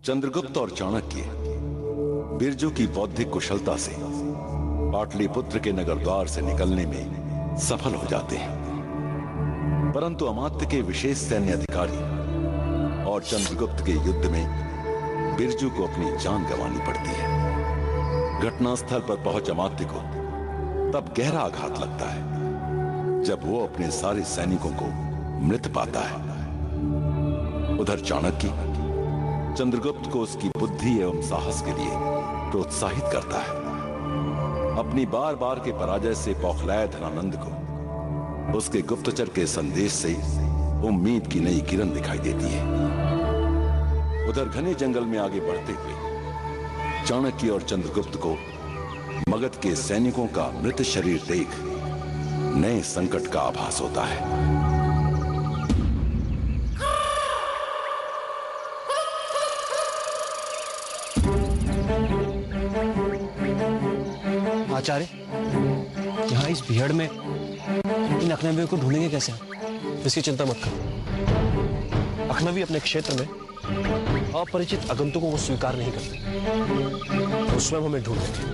चंद्रगुप्त और चाणक्य बिरजू की बौद्धिक कुशलता से पाटलिपुत्र के नगर द्वार से निकलने में सफल हो जाते हैं, परंतु अमात्य के विशेष सैन्य अधिकारी और चंद्रगुप्त के युद्ध में बिरजू को अपनी जान गंवानी पड़ती है। घटनास्थल पर पहुंच अमात्य को तब गहरा आघात लगता है जब वो अपने सारे सैनिकों को मृत पाता है। उधर चाणक्य चंद्रगुप्त को उसकी बुद्धि एवं साहस के लिए प्रोत्साहित करता है। अपनी बार बार के पराजय से बौखलाए धनानंद को उसके गुप्तचर के संदेश से उम्मीद की नई किरण दिखाई देती है। उधर घने जंगल में आगे बढ़ते हुए चाणक्य और चंद्रगुप्त को मगध के सैनिकों का मृत शरीर देख नए संकट का आभास होता है। आचार्य, यहाँ इस भीड़ में इन अखनवियों को ढूंढेंगे कैसे? इसकी चिंता मत करो। अखनवी अपने क्षेत्र में अपरिचित आगंतुकों को स्वीकार नहीं करते, वो स्वयं हमें ढूंढेंगे।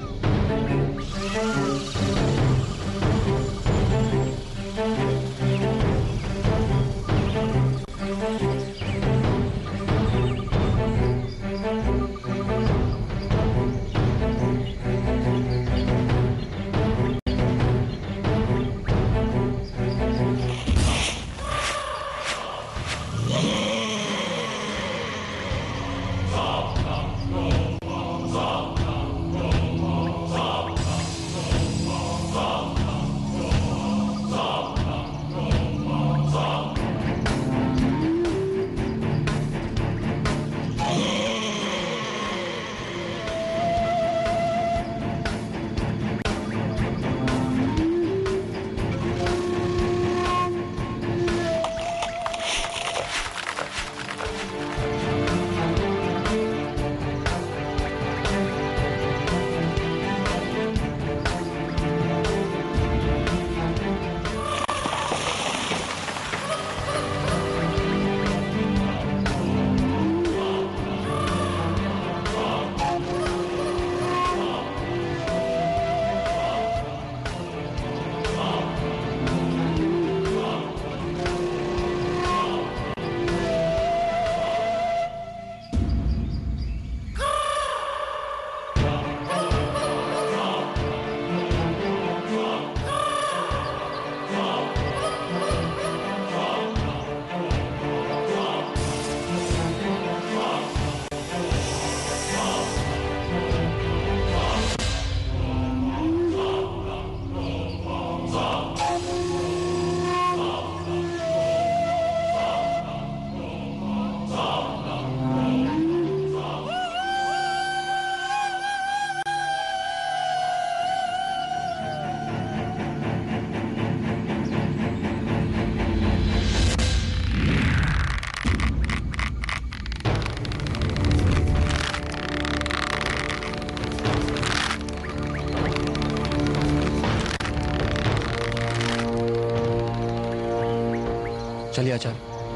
चलिए आचार्य,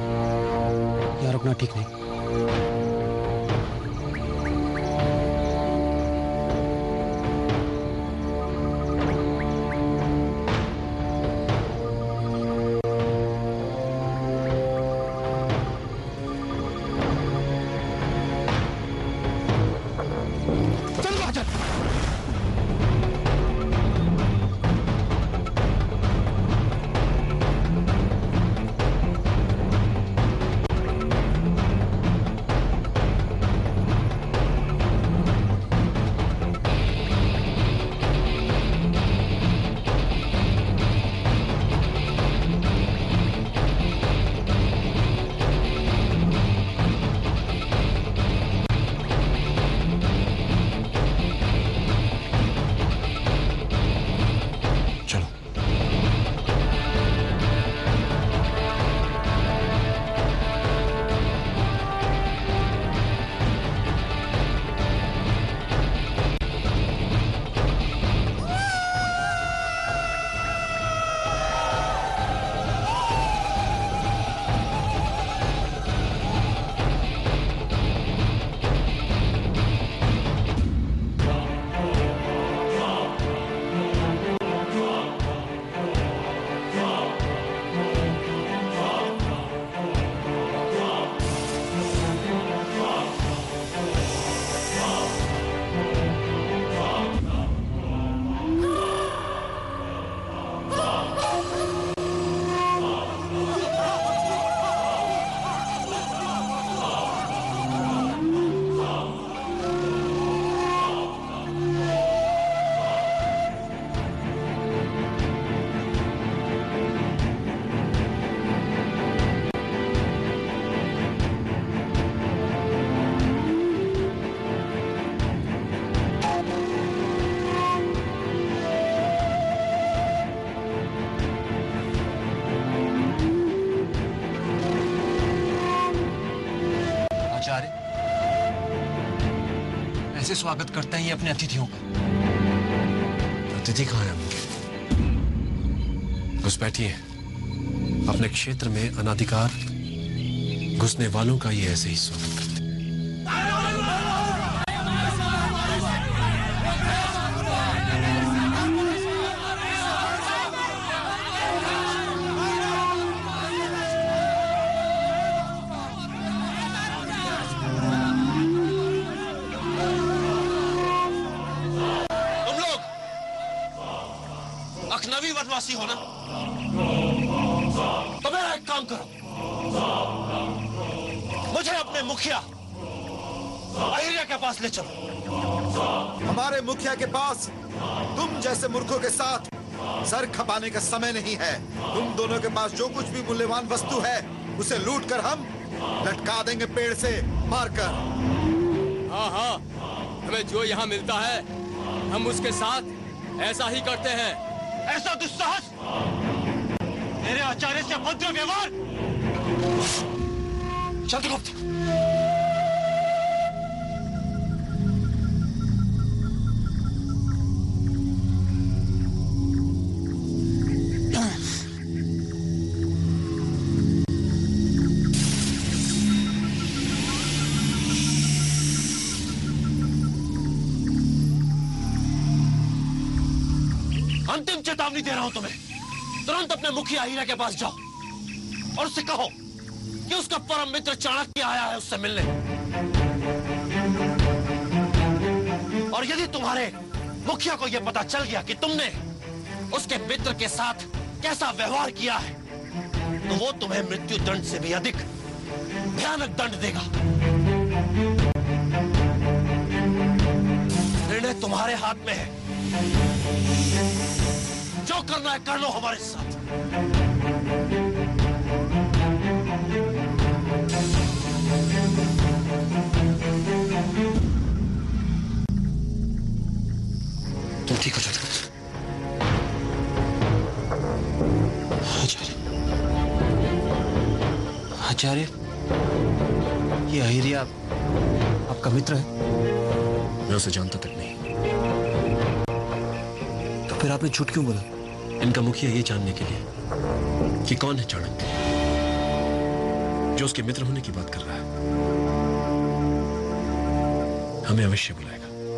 यहाँ रुकना ठीक नहीं। आचार्य, ऐसे स्वागत करते हैं ये अपने अतिथियों का। अतिथि कहाँ है उनके? घुस बैठिए। अपने क्षेत्र में अनाधिकार घुसने वालों का ये ऐसे ही स्वागत करते हैं। अखनवी वनवासी हो ना, तो मेरा एक काम करो, मुझे अपने मुखिया अहिल्या के पास ले चलो। हमारे मुखिया के पास तुम जैसे मूर्खों के साथ सर खपाने का समय नहीं है। तुम दोनों के पास जो कुछ भी मूल्यवान वस्तु है उसे लूट कर हम लटका देंगे पेड़ से मारकर। हाँ हाँ, हमें जो यहाँ मिलता है हम उसके साथ ऐसा ही करते हैं। ऐसा दुस्साहस मेरे आचार्य से भद्र व्यवहार। चंद्रगुप्त, अंतिम चेतावनी दे रहा हूं तुम्हें। तुरंत अपने मुखिया अहिल्या के पास जाओ और उससे कहो कि उसका परम मित्र चाणक्य आया है उससे मिलने। और यदि तुम्हारे मुखिया को यह पता चल गया कि तुमने उसके मित्र के साथ कैसा व्यवहार किया है, तो वो तुम्हें मृत्यु दंड से भी अधिक भयानक दंड देगा। निर्णय तुम्हारे हाथ में है। जो करना है कर लो हमारे साथ। तुम ठीक हो जाओ आचार्य, आचार्य, ये अहिल्या आपका मित्र है? मैं उसे जानता तक नहीं। तो फिर आपने झूठ क्यों बोला? इनका मुखिया ये जानने के लिए कि कौन है चाणक्य जो उसके मित्र होने की बात कर रहा है, हमें अवश्य बुलाएगा।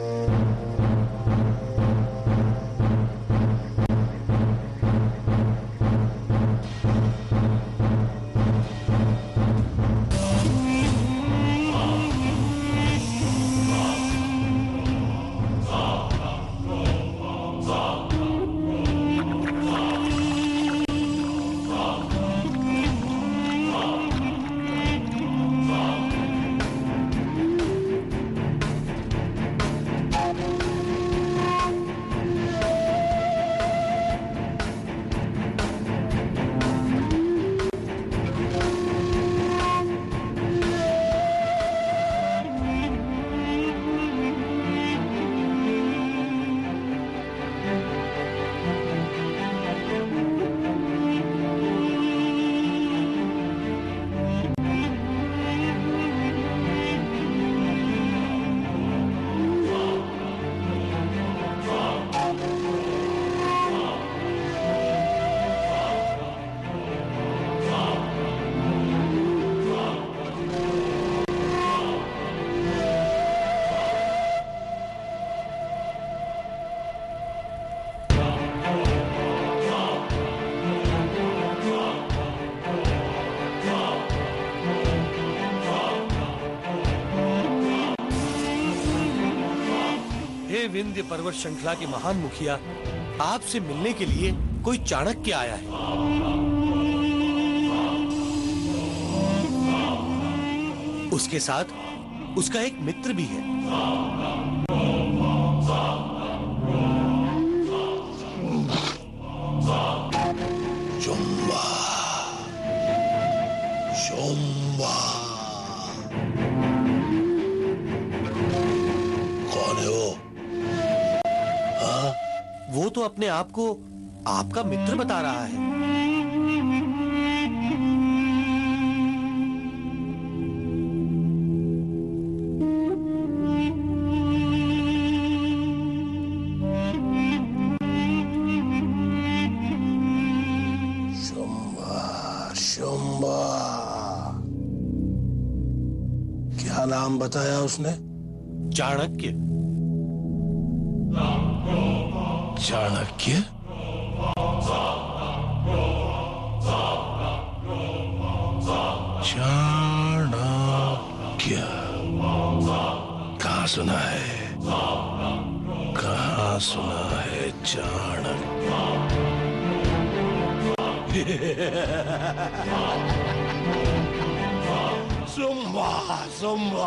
विंध्य पर्वत श्रृंखला के महान मुखिया, आपसे मिलने के लिए कोई चाणक्य आया है। उसके साथ उसका एक मित्र भी है। चुम्बा, चुम्बा, कौन है वो? वो तो अपने आप को आपका मित्र बता रहा है। क्या नाम बताया उसने? चाणक्य। चाणक्य? चाणक्य कहाँ सुना है? कहाँ सुना है सुम्बा सुम्बा।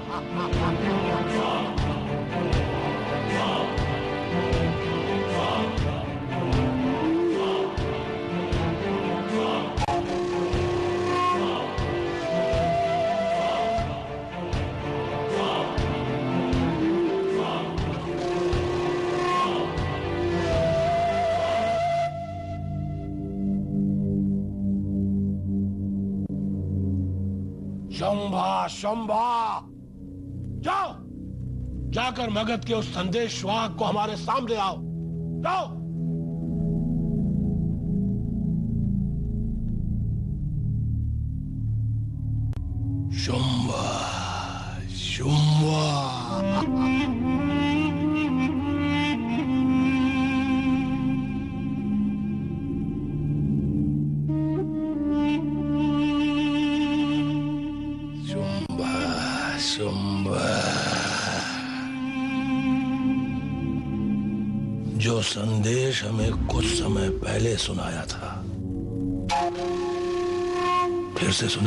शंभा शंभा, जाओ जाकर मगध के उस संदेश वाहक को हमारे सामने आओ। जाओ। शंभा शंभा। जो संदेश हमें कुछ समय पहले सुनाया था, फिर से सुना।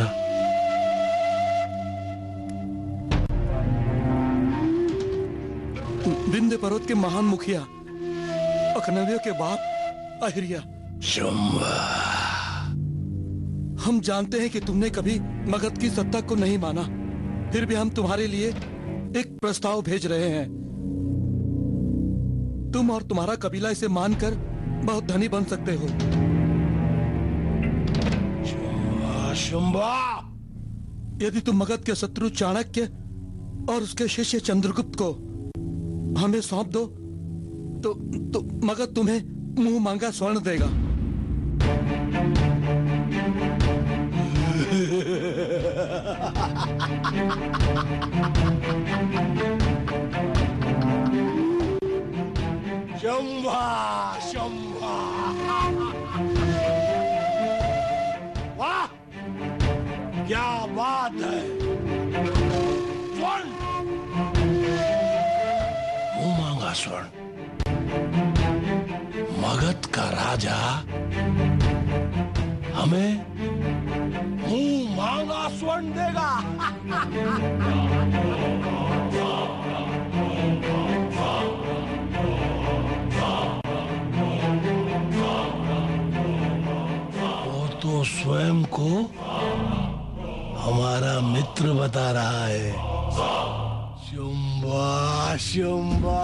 विंध्य पर्वत के महान मुखिया, अखनवियों के बाप अहिल्या। शंभा, हम जानते हैं कि तुमने कभी मगध की सत्ता को नहीं माना, फिर भी हम तुम्हारे लिए एक प्रस्ताव भेज रहे हैं। तुम और तुम्हारा कबीला इसे मानकर बहुत धनी बन सकते हो। शंभा शंभा, यदि तुम मगध के शत्रु चाणक्य और उसके शिष्य चंद्रगुप्त को हमें सौंप दो तो मगध तुम्हें मुंह मांगा स्वर्ण देगा। शंभा शंभा, वाह क्या बात है। स्वर्ण, मुंह मांगा स्वर्ण। मगध का राजा हमें मुंह मांगा स्वर्ण देगा। तो स्वयं को हमारा मित्र बता रहा है। शंभा शंभा।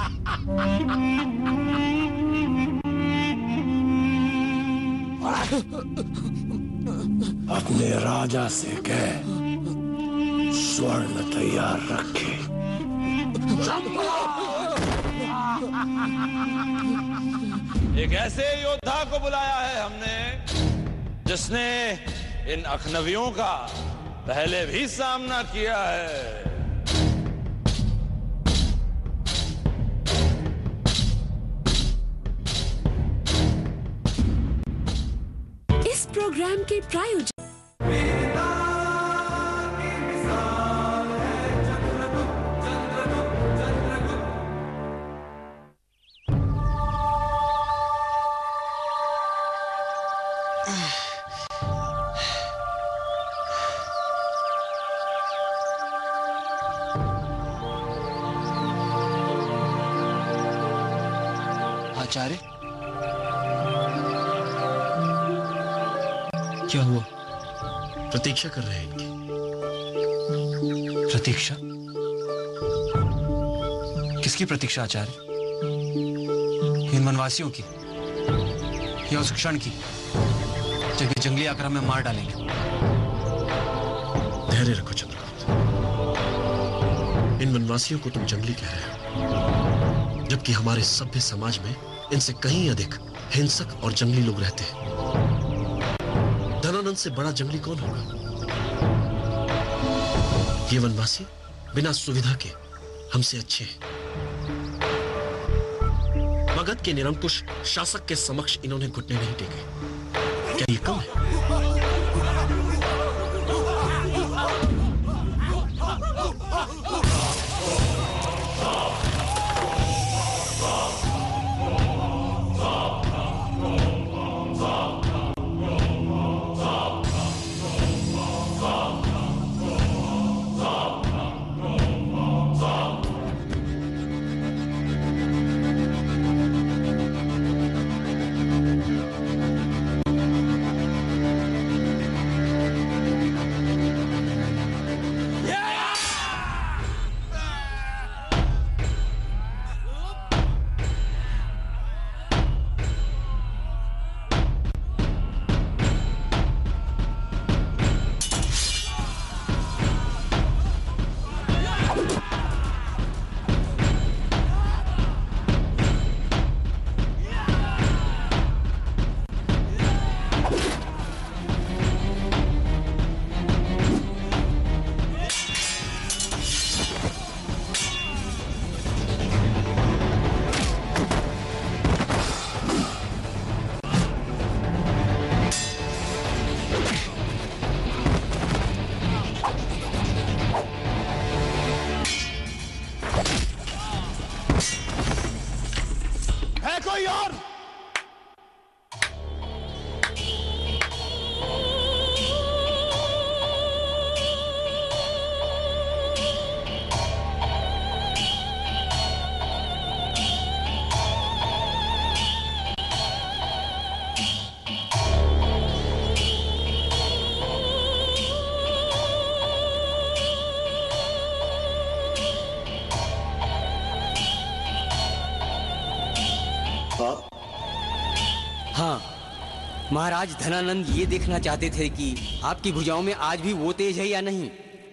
अपने राजा से कह स्वर्ण तैयार रखे। एक ऐसे योद्धा को बुलाया है हमने जिसने इन अखनवियों का पहले भी सामना किया है। इस प्रोग्राम के प्रायोजक आचार्य, क्या हुआ? प्रतीक्षा कर रहे हैं इनकी। प्रतीक्षा? किसकी प्रतीक्षा आचार्य? इन वनवासियों की या उस क्षण की जब ये जंगली आकर हमें मार डालेंगे? धैर्य रखो चंद्रगुप्त। इन वनवासियों को तुम जंगली कह रहे हो, जबकि हमारे सभ्य समाज में इनसे कहीं अधिक हिंसक और जंगली लोग रहते हैं। धनानंद से बड़ा जंगली कौन होगा? ये वनवासी बिना सुविधा के हमसे अच्छे हैं। मगध के निरंकुश शासक के समक्ष इन्होंने घुटने नहीं टेके। क्या ये कम है? हाँ, महाराज धनानंद ये देखना चाहते थे कि आपकी भुजाओं में आज भी वो तेज है या नहीं।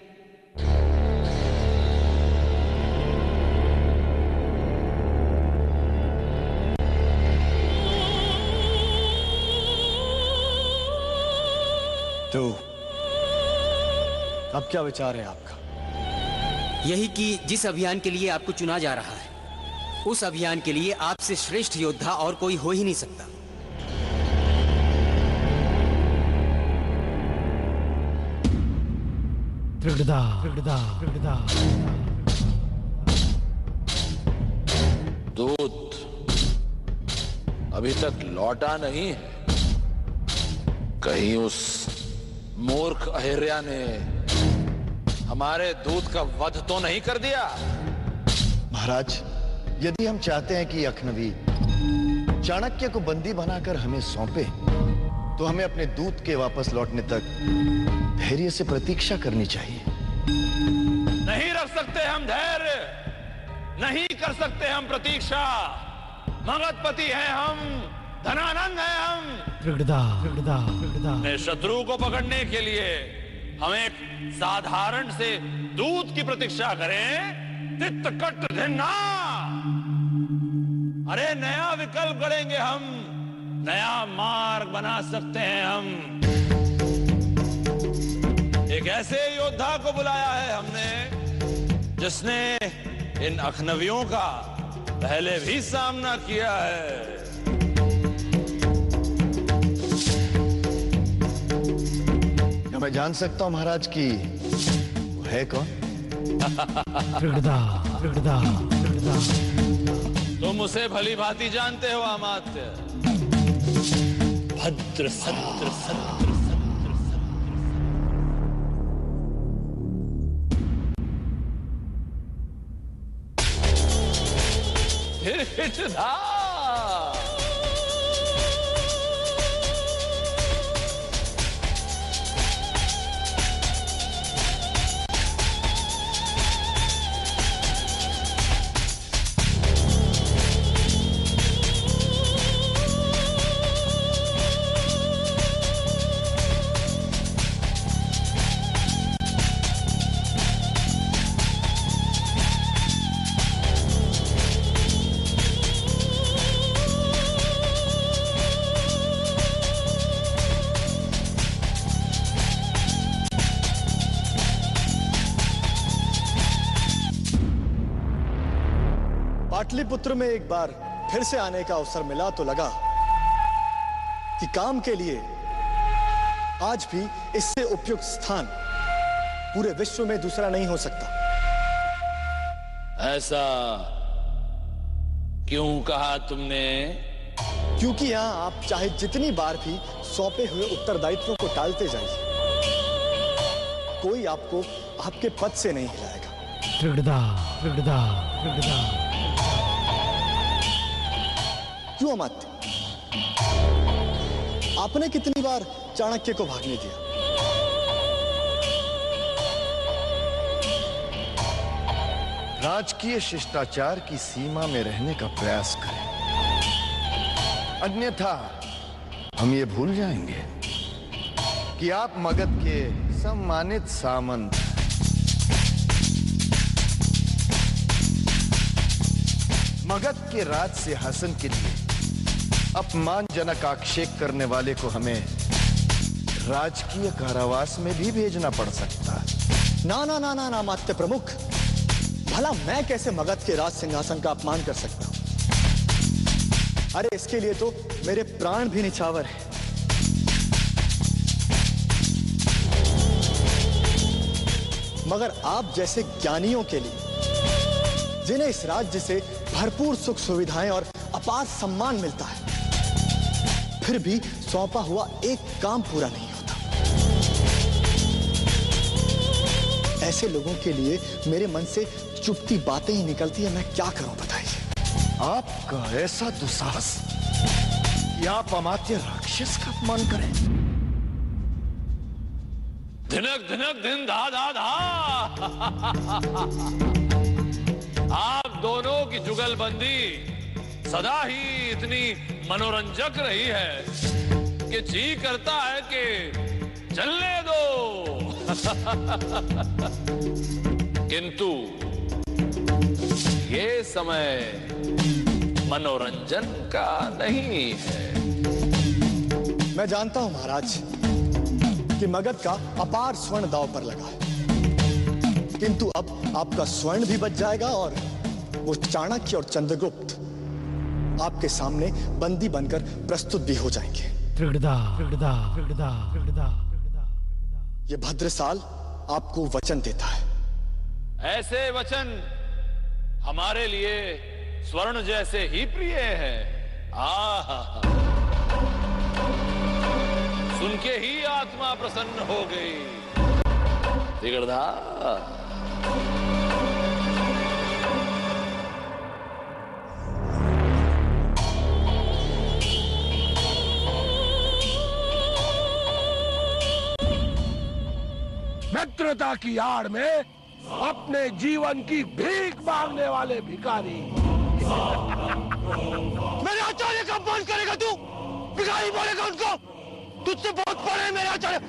तो अब क्या विचार है आपका? यही कि जिस अभियान के लिए आपको चुना जा रहा है, उस अभियान के लिए आपसे श्रेष्ठ योद्धा और कोई हो ही नहीं सकता। दूत अभी तक लौटा नहीं है। कहीं उस मूर्ख अहिर्या ने हमारे दूत का वध तो नहीं कर दिया? महाराज, यदि हम चाहते हैं कि अखनवी चाणक्य को बंदी बनाकर हमें सौंपे, तो हमें अपने दूत के वापस लौटने तक धैर्य से प्रतीक्षा करनी चाहिए। नहीं रख सकते हम धैर्य, नहीं कर सकते हम प्रतीक्षा। मगधपति हैं हम, धनानंद हैं हम। शत्रु को पकड़ने के लिए हम एक साधारण से दूत की प्रतीक्षा करें? तित्त कट घृणा। अरे नया विकल्प गढ़ेंगे हम, नया मार्ग बना सकते हैं हम। एक ऐसे योद्धा को बुलाया है हमने जिसने इन अखनवियों का पहले भी सामना किया है। क्या मैं जान सकता हूं महाराज कि वो है कौन? तुम उसे भली भांति जानते हो अमात्य। भद्र सत्र सत्र हिरहिटधा। पाटलिपुत्र में एक बार फिर से आने का अवसर मिला तो लगा कि काम के लिए आज भी इससे उपयुक्त स्थान पूरे विश्व में दूसरा नहीं हो सकता। ऐसा क्यों कहा तुमने? क्योंकि यहां आप चाहे जितनी बार भी सौंपे हुए उत्तरदायित्वों को टालते जाइए, कोई आपको आपके पद से नहीं हिलाएगा। क्यों अमात्य? आपने कितनी बार चाणक्य को भागने दिया? राजकीय शिष्टाचार की सीमा में रहने का प्रयास करें, अन्यथा हम ये भूल जाएंगे कि आप मगध के सम्मानित सामंत, मगध के राज सिंहासन के लिए अपमानजनक आक्षेप करने वाले को हमें राजकीय कारावास में भी भेजना पड़ सकता है। ना ना ना ना ना मात्य प्रमुख, भला मैं कैसे मगध के राज सिंहासन का अपमान कर सकता हूं? अरे इसके लिए तो मेरे प्राण भी निछावर हैं। मगर आप जैसे ज्ञानियों के लिए, जिन्हें इस राज्य से भरपूर सुख सुविधाएं और अपार सम्मान मिलता है, फिर भी सौंपा हुआ एक काम पूरा नहीं होता, ऐसे लोगों के लिए मेरे मन से चुपती बातें ही निकलती है। मैं क्या करूं बताइए? आपका ऐसा दुस्साहस कि आप अमात्य राक्षस का अपमान करें। धिनक धिनक धिन धा धा धा। आप दोनों की जुगलबंदी सदा ही इतनी मनोरंजक रही है कि जी करता है कि चलने दो। किंतु ये समय मनोरंजन का नहीं है। मैं जानता हूं महाराज कि मगध का अपार स्वर्ण दांव पर लगा है, किंतु अब आपका स्वर्ण भी बच जाएगा और वो चाणक्य और चंद्रगुप्त आपके सामने बंदी बनकर प्रस्तुत भी हो जाएंगे। ये भद्रसाल आपको वचन देता है। ऐसे वचन हमारे लिए स्वर्ण जैसे ही प्रिय है। सुन के ही आत्मा प्रसन्न हो गई। दिगड़धा, मित्रता की आड़ में अपने जीवन की भीख मांगने वाले भिखारी। मेरे आचार्य का अपमान करेगा तू? भिखारी बोलेगा उनको? तुझसे बहुत बड़े मेरे आचार्य।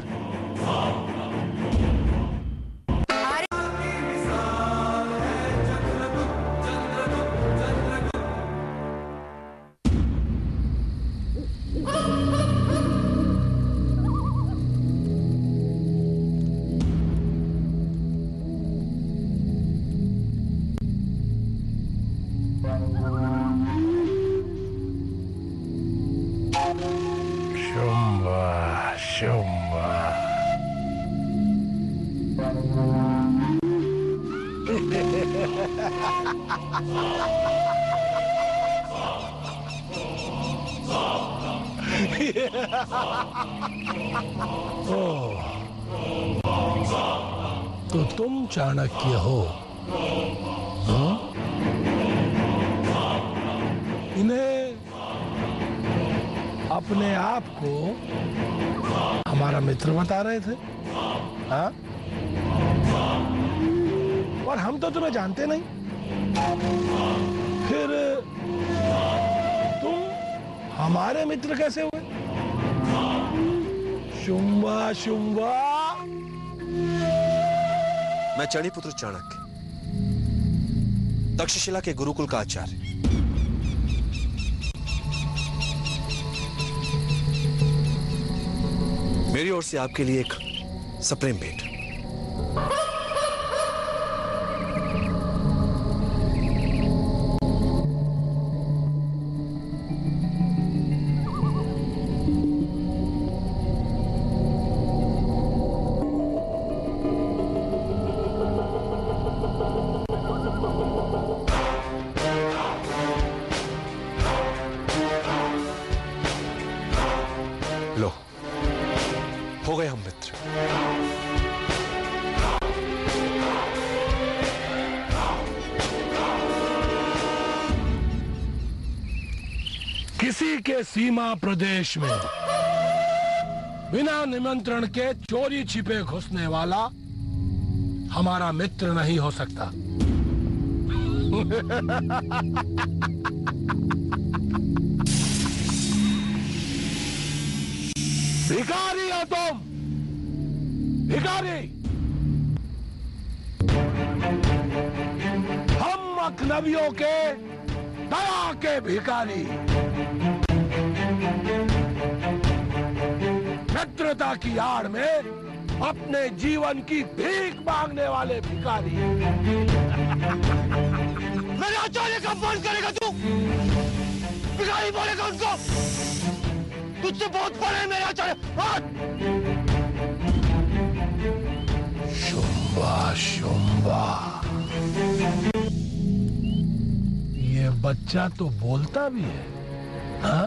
तो तुम चाणक्य हो? इन्हें अपने आप को हमारा मित्र बता रहे थे, हाँ? और हम तो तुम्हें जानते नहीं, फिर तुम हमारे मित्र कैसे हुए? शुंभा शुंभा। मैं चणिपुत्र चाणक्य, तक्षशिला के गुरुकुल का आचार्य। मेरी ओर से आपके लिए एक सप्रेम भेंट। किसी के सीमा प्रदेश में बिना निमंत्रण के चोरी छिपे घुसने वाला हमारा मित्र नहीं हो सकता। भिखारी हो तुम, भिखारी। हम अजनबियों के दया के भिखारी, मित्रता की आड़ में अपने जीवन की भीख मांगने वाले भिखारी। मेरे आचार्य का अपमान करेगा तू? भिखारी बोलेगा उनको? तुझसे बहुत बड़े हैं मेरे आचार्य। शुंभा शुंभा, ये बच्चा तो बोलता भी है, हाँ?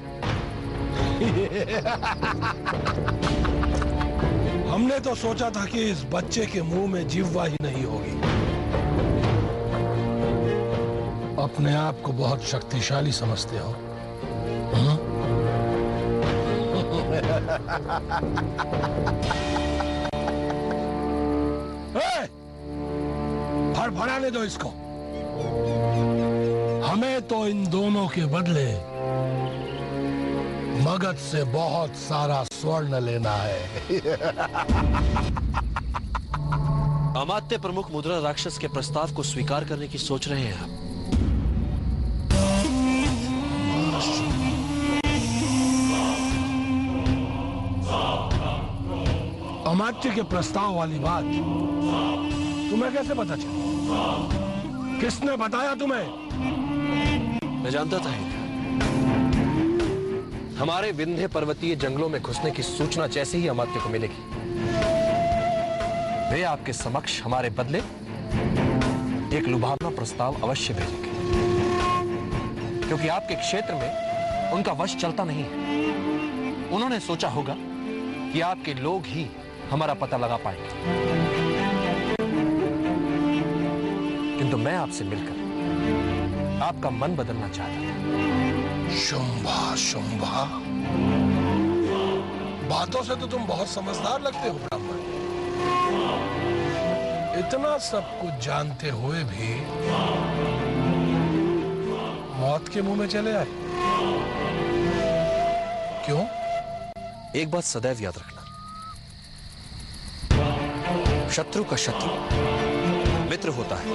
हमने तो सोचा था कि इस बच्चे के मुंह में जिह्वा ही नहीं होगी। अपने आप को बहुत शक्तिशाली समझते हो, हाँ? फड़फड़ाने दो इसको। हमें तो इन दोनों के बदले मगध से बहुत सारा स्वर्ण लेना है। अमात्य प्रमुख मुद्रा राक्षस के प्रस्ताव को स्वीकार करने की सोच रहे हैं आप? अमात्य के प्रस्ताव वाली बात तुम्हें कैसे पता चली? किसने बताया तुम्हें? मैं जानता था हमारे विंध्य पर्वतीय जंगलों में घुसने की सूचना जैसे ही अमात्य को मिलेगी, वे आपके समक्ष हमारे बदले एक लुभावना प्रस्ताव अवश्य भेजेंगे, क्योंकि आपके क्षेत्र में उनका वश चलता नहीं है। उन्होंने सोचा होगा कि आपके लोग ही हमारा पता लगा पाएंगे, किंतु मैं आपसे मिलकर आपका मन बदलना चाहता था। शुंभा शुंभा, बातों से तो तुम बहुत समझदार लगते हो ब्राह्मण। इतना सब कुछ जानते हुए भी मौत के मुंह में चले आए, क्यों? एक बात सदैव याद रखना, शत्रु का शत्रु मित्र होता है।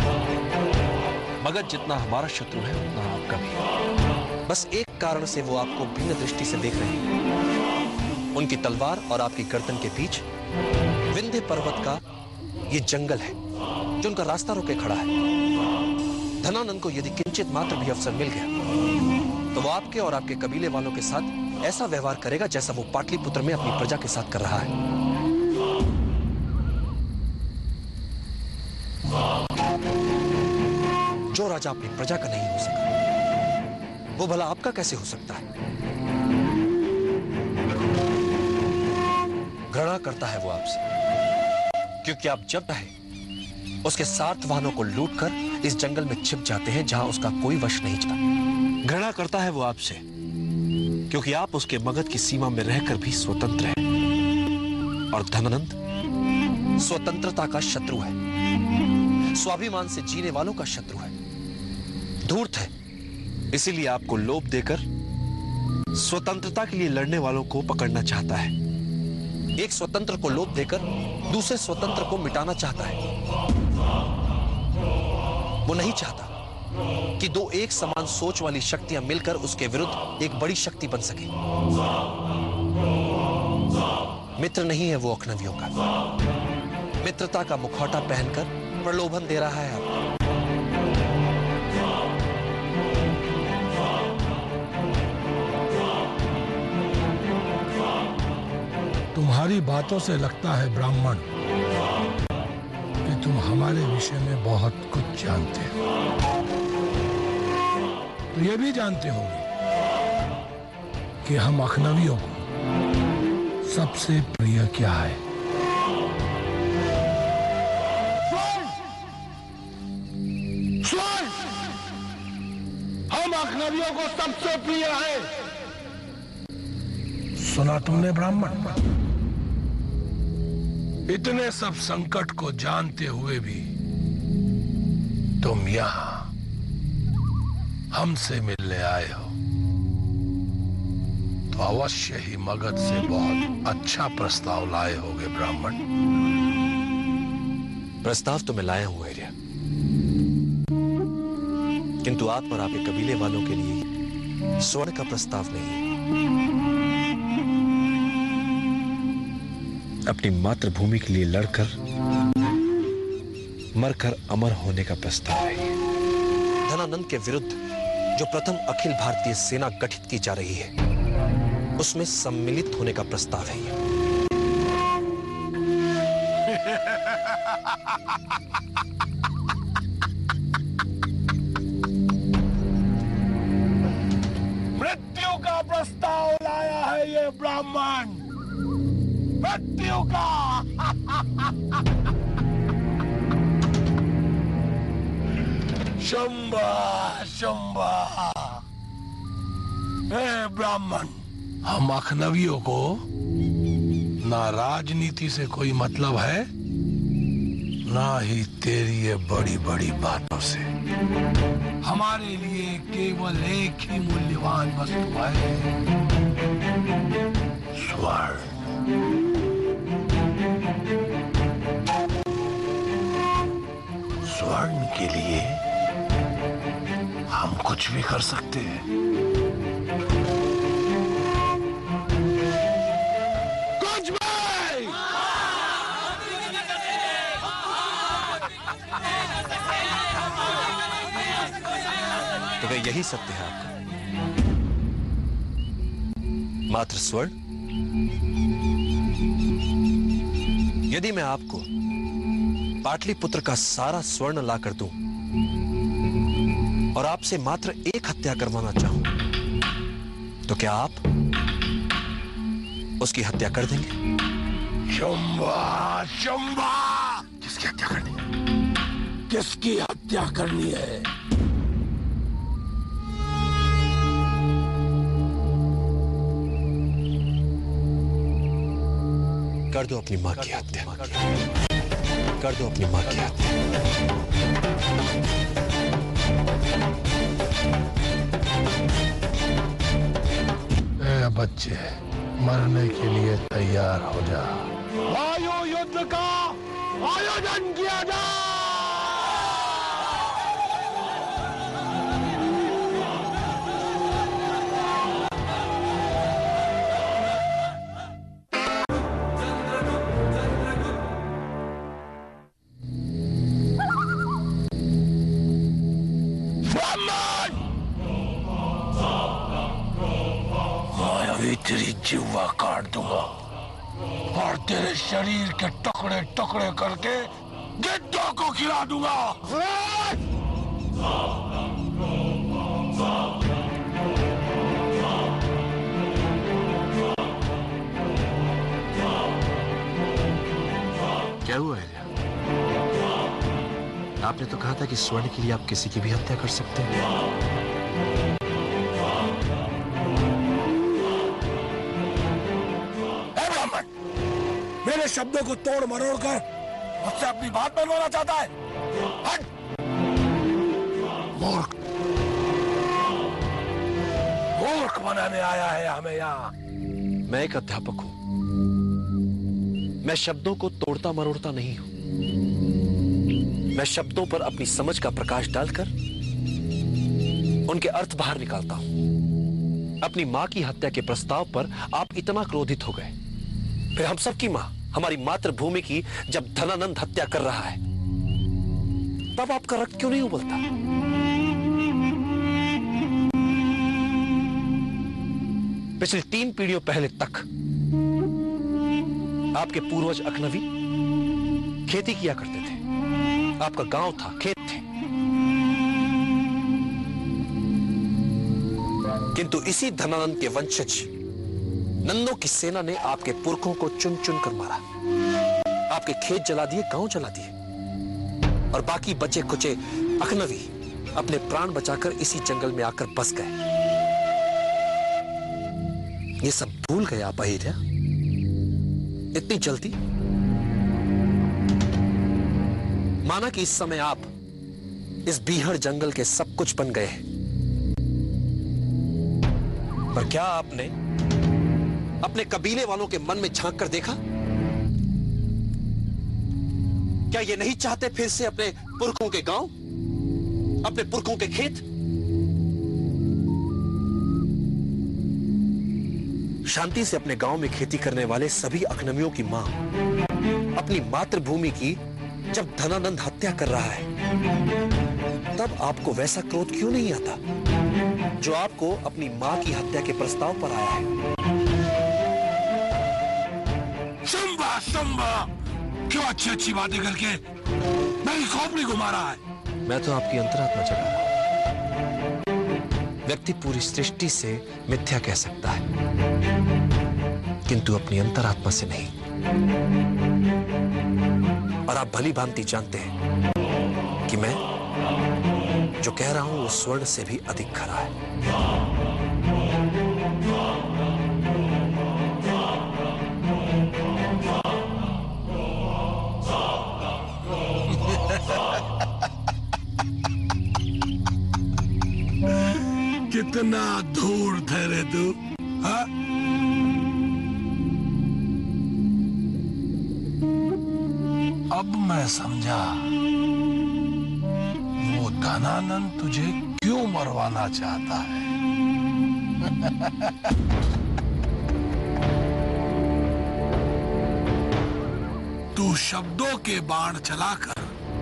मगध जितना हमारा शत्रु है उतना आपका भी। बस एक कारण से वो आपको भिन्न दृष्टि से देख रहे हैं। उनकी तलवार और आपकी गर्दन के बीच विंध्य पर्वत का ये जंगल है जो उनका रास्ता रोके खड़ा है। धनानंद को यदि किंचित मात्र भी अवसर मिल गया तो वो आपके और आपके कबीले वालों के साथ ऐसा व्यवहार करेगा जैसा वो पाटलिपुत्र में अपनी प्रजा के साथ कर रहा है। जो राजा अपनी प्रजा का नहीं हो सका, वो भला आपका कैसे हो सकता है? घृणा करता है वो आपसे, क्योंकि आप जब चाहे उसके साथ वाहनों को लूटकर इस जंगल में छिप जाते हैं जहां उसका कोई वश नहीं चला। घृणा करता है वो आपसे, क्योंकि आप उसके मगध की सीमा में रहकर भी स्वतंत्र हैं। और धनानंद स्वतंत्रता का शत्रु है, स्वाभिमान से जीने वालों का शत्रु है, धूर्त है। इसीलिए आपको लोभ देकर स्वतंत्रता के लिए लड़ने वालों को पकड़ना चाहता है। एक स्वतंत्र को लोभ देकर दूसरे स्वतंत्र को मिटाना चाहता है। वो नहीं चाहता कि दो एक समान सोच वाली शक्तियां मिलकर उसके विरुद्ध एक बड़ी शक्ति बन सके। मित्र नहीं है वो अखनवियों का, मित्रता का मुखौटा पहनकर प्रलोभन दे रहा है आपको। तुम्हारी बातों से लगता है ब्राह्मण कि तुम हमारे विषय में बहुत कुछ जानते हो। तो ये भी जानते होंगे कि हम अखनवियों को सबसे प्रिय क्या है। स्वर्ण! हम अखनवियों को सबसे प्रिय है सुना तुमने ब्राह्मण? इतने सब संकट को जानते हुए भी तुम यहां हमसे मिलने आए हो, तो अवश्य ही मगध से बहुत अच्छा प्रस्ताव लाए होगे ब्राह्मण। प्रस्ताव तो मैं लाया हूं आर्या, किंतु आप और आपके कबीले वालों के लिए स्वर्ण का प्रस्ताव नहीं है। अपनी मातृभूमि के लिए लड़कर मरकर अमर होने का प्रस्ताव है। धनानंद के विरुद्ध जो प्रथम अखिल भारतीय सेना गठित की जा रही है, उसमें सम्मिलित होने का प्रस्ताव है ये। मृत्यु का प्रस्ताव लाया है ये ब्राह्मण, मृत्यु का। शंभा शंभा। हे ब्राह्मण, हम अखनवियों को ना राजनीति से कोई मतलब है, ना ही तेरी ये बड़ी बड़ी बातों से। हमारे लिए केवल एक ही मूल्यवान वस्तु है, स्वर्ण। स्वर्ण के लिए हम कुछ भी कर सकते हैं। कुछ भी। तो वे यही सत्य है आपका, मात्र स्वर्ण। यदि मैं आपको पाटलिपुत्र का सारा स्वर्ण ला कर दूं और आपसे मात्र एक हत्या करवाना चाहूं, तो क्या आप उसकी हत्या कर देंगे? शंभा शंभा। किसकी हत्या करनी है? किसकी हत्या करनी है? कर दो अपनी मां की हत्या, कर दो अपनी मां की हत्या। ए बच्चे, मरने के लिए तैयार हो जा। वायु युद्ध का आयोजन किया जाए। तेरी जीवा काट दूंगा और तेरे शरीर के टुकड़े टुकड़े करके गिद्धों को खिला दूंगा। क्या हुआ है? आपने तो कहा था कि स्वर्ण के लिए आप किसी की भी हत्या कर सकते हैं। मेरे शब्दों को तोड़ मरोड़ कर मुझसे अपनी बात मनवाना चाहता है? हट! मूर्ख, मूर्ख बनाने आया है हमें यहाँ। मैं एक अध्यापक हूं, मैं शब्दों को तोड़ता मरोड़ता नहीं हूं। मैं शब्दों पर अपनी समझ का प्रकाश डालकर उनके अर्थ बाहर निकालता हूं। अपनी मां की हत्या के प्रस्ताव पर आप इतना क्रोधित हो गए, फिर हम सबकी मां, हमारी मातृभूमि की जब धनानंद हत्या कर रहा है, तब आपका रक्त क्यों नहीं उबलता? पिछली 3 पीढ़ियों पहले तक आपके पूर्वज अखनवी खेती किया करते थे। आपका गांव था, खेत थे। किंतु इसी धनानंद के वंशज नंदों की सेना ने आपके पुरखों को चुन चुन कर मारा, आपके खेत जला दिए, गांव जला दिए, और बाकी बचे कुचे अखनवी अपने प्राण बचाकर इसी जंगल में आकर बस गए। ये सब भूल गए आप अहिल्या? इतनी जल्दी? माना कि इस समय आप इस बीहड़ जंगल के सब कुछ बन गए हैं, पर क्या आपने अपने कबीले वालों के मन में झांक कर देखा? क्या ये नहीं चाहते फिर से अपने पुरखों के गांव, अपने पुरखों के खेत? शांति से अपने गांव में खेती करने वाले सभी अखनवियों की मां अपनी मातृभूमि की जब धनानंद हत्या कर रहा है, तब आपको वैसा क्रोध क्यों नहीं आता जो आपको अपनी मां की हत्या के प्रस्ताव पर आया है? शंभा शंभा, क्यों अच्छी अच्छी बातें करके मेरी खोपड़ी को मारा है? मैं तो आपकी अंतरात्मा जगा रहा हूं। व्यक्ति पूरी सृष्टि से मिथ्या कह सकता है, किंतु अपनी अंतरात्मा से नहीं। और आप भली भांति जानते हैं कि मैं जो कह रहा हूं वो स्वर्ण से भी अधिक खरा है। कितना दूर थे रे तू, हाँ? अब मैं समझा वो धनानंद तुझे क्यों मरवाना चाहता है। तू शब्दों के बाण चलाकर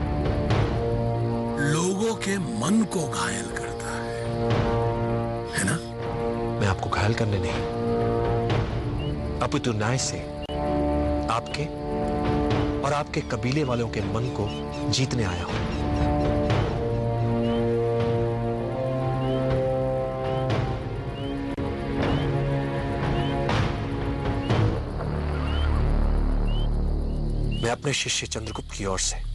लोगों के मन को घायल करता है ना? मैं आपको घायल करने नहीं, अपितु न्याय से आपके और आपके कबीले वालों के मन को जीतने आया हूं। मैं अपने शिष्य चंद्रगुप्त की ओर से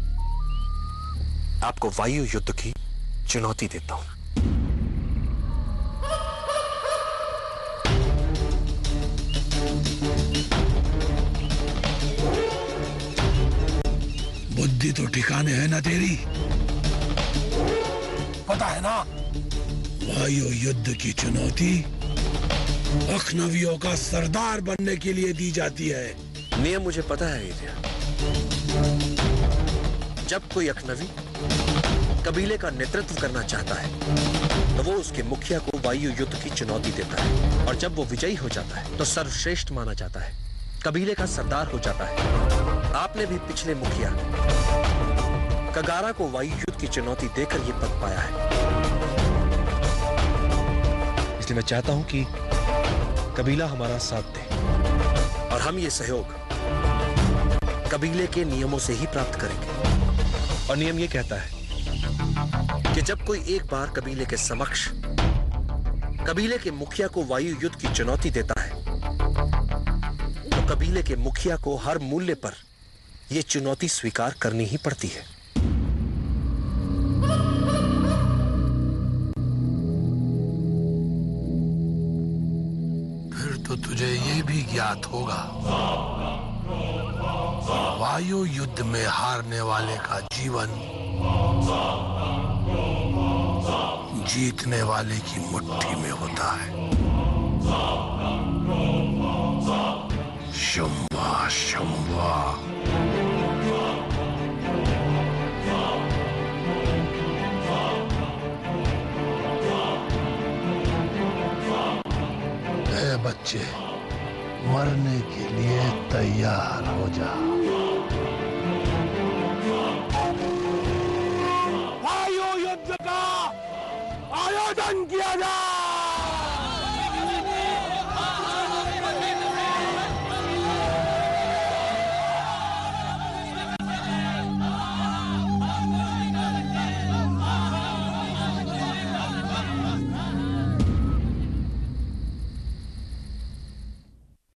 आपको वायु युद्ध की चुनौती देता हूं। बुद्धि तो ठिकाने है ना तेरी? पता है ना, वायु युद्ध की चुनौती अखनवियों का सरदार बनने के लिए दी जाती है। नियम मुझे पता है वीर्य। जब कोई अखनवी कबीले का नेतृत्व करना चाहता है तो वो उसके मुखिया को वायु युद्ध की चुनौती देता है, और जब वो विजयी हो जाता है तो सर्वश्रेष्ठ माना जाता है, कबीले का सरदार हो जाता है। आपने भी पिछले मुखिया कगारा को वायु युद्ध की चुनौती देकर यह पद पाया है। इसलिए मैं चाहता हूं कि कबीला हमारा साथ दे और हम ये सहयोग कबीले के नियमों से ही प्राप्त करेंगे। और नियम ये कहता है कि जब कोई एक बार कबीले के समक्ष कबीले के मुखिया को वायु युद्ध की चुनौती देता है तो कबीले के मुखिया को हर मूल्य पर यह चुनौती स्वीकार करनी ही पड़ती है। फिर तो तुझे ये भी ज्ञात होगा, वायु युद्ध में हारने वाले का जीवन जीतने वाले की मुट्ठी में होता है। शंभा शंभा। बच्चे, मरने के लिए तैयार हो जा। वायु युद्ध का आयोजन किया जाए।